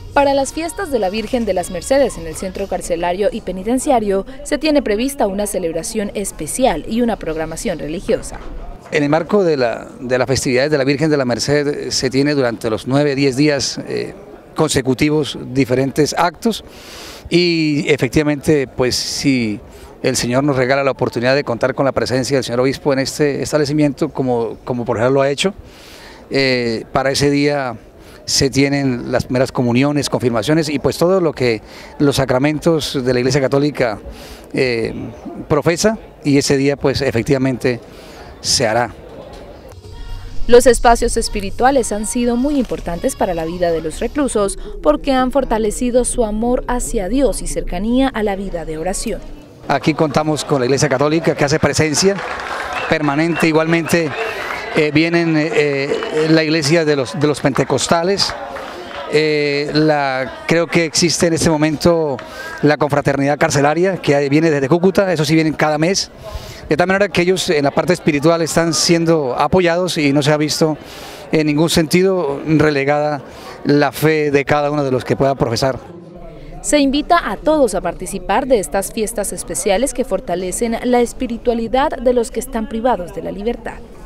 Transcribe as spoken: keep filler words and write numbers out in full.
Para las fiestas de la Virgen de las Mercedes en el Centro Carcelario y Penitenciario se tiene prevista una celebración especial y una programación religiosa. En el marco de, la, de las festividades de la Virgen de la Merced se tiene durante los nueve, diez días eh, consecutivos diferentes actos y efectivamente pues si el Señor nos regala la oportunidad de contar con la presencia del señor obispo en este establecimiento como, como por ejemplo lo ha hecho, eh, para ese día se tienen las primeras comuniones, confirmaciones y pues todo lo que los sacramentos de la Iglesia Católica eh, profesa, y ese día pues efectivamente se hará. Los espacios espirituales han sido muy importantes para la vida de los reclusos porque han fortalecido su amor hacia Dios y cercanía a la vida de oración. Aquí contamos con la Iglesia Católica que hace presencia permanente, igualmente eh, vienen eh, la iglesia de los, de los pentecostales, eh, la, creo que existe en este momento la confraternidad carcelaria que viene desde Cúcuta, eso sí vienen cada mes. De tal manera que ellos en la parte espiritual están siendo apoyados y no se ha visto en ningún sentido relegada la fe de cada uno de los que pueda profesar. Se invita a todos a participar de estas fiestas especiales que fortalecen la espiritualidad de los que están privados de la libertad.